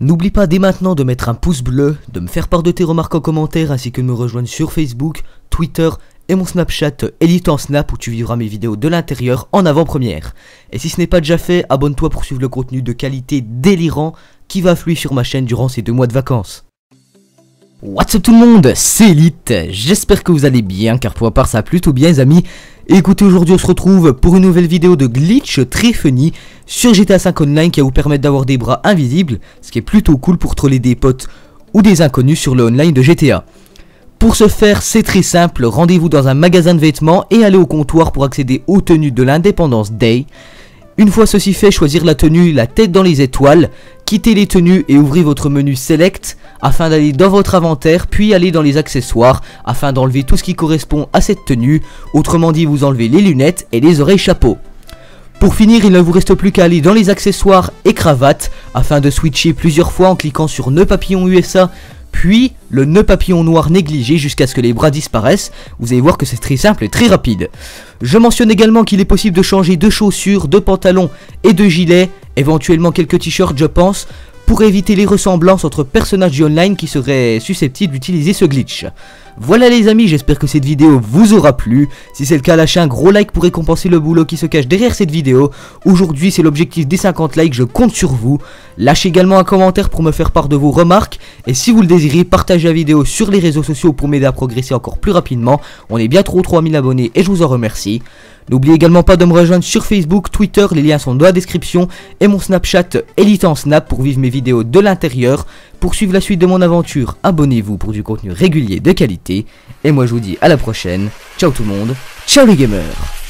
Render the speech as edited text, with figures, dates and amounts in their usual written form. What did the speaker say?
N'oublie pas dès maintenant de mettre un pouce bleu, de me faire part de tes remarques en commentaire ainsi que de me rejoindre sur Facebook, Twitter et mon Snapchat Elite en Snap où tu vivras mes vidéos de l'intérieur en avant-première. Et si ce n'est pas déjà fait, abonne-toi pour suivre le contenu de qualité délirant qui va affluer sur ma chaîne durant ces 2 mois de vacances. What's up tout le monde, c'est Elite, j'espère que vous allez bien car pour ma part ça va plutôt bien les amis. Et écoutez, aujourd'hui on se retrouve pour une nouvelle vidéo de glitch très funny sur GTA 5 Online qui va vous permettre d'avoir des bras invisibles, ce qui est plutôt cool pour troller des potes ou des inconnus sur le online de GTA. Pour ce faire, c'est très simple, rendez-vous dans un magasin de vêtements et allez au comptoir pour accéder aux tenues de l'Independence Day. Une fois ceci fait, choisir la tenue la tête dans les étoiles, quittez les tenues et ouvrez votre menu Select afin d'aller dans votre inventaire, puis aller dans les accessoires afin d'enlever tout ce qui correspond à cette tenue, autrement dit vous enlevez les lunettes et les oreilles chapeau. Pour finir, il ne vous reste plus qu'à aller dans les accessoires et cravates afin de switcher plusieurs fois en cliquant sur nœud papillon USA, puis le nœud papillon noir négligé jusqu'à ce que les bras disparaissent. Vous allez voir que c'est très simple et très rapide. Je mentionne également qu'il est possible de changer de chaussures, de pantalons et de gilets, éventuellement quelques t-shirts je pense, pour éviter les ressemblances entre personnages du online qui seraient susceptibles d'utiliser ce glitch. Voilà les amis, j'espère que cette vidéo vous aura plu. Si c'est le cas, lâchez un gros like pour récompenser le boulot qui se cache derrière cette vidéo. Aujourd'hui c'est l'objectif des 50 likes, je compte sur vous. Lâchez également un commentaire pour me faire part de vos remarques. Et si vous le désirez, partagez la vidéo sur les réseaux sociaux pour m'aider à progresser encore plus rapidement. On est bientôt aux 3000 abonnés et je vous en remercie. N'oubliez également pas de me rejoindre sur Facebook, Twitter, les liens sont dans la description, et mon Snapchat Elite en Snap pour vivre mes vidéos de l'intérieur. Pour suivre la suite de mon aventure, abonnez-vous pour du contenu régulier de qualité. Et moi je vous dis à la prochaine. Ciao tout le monde, ciao les gamers.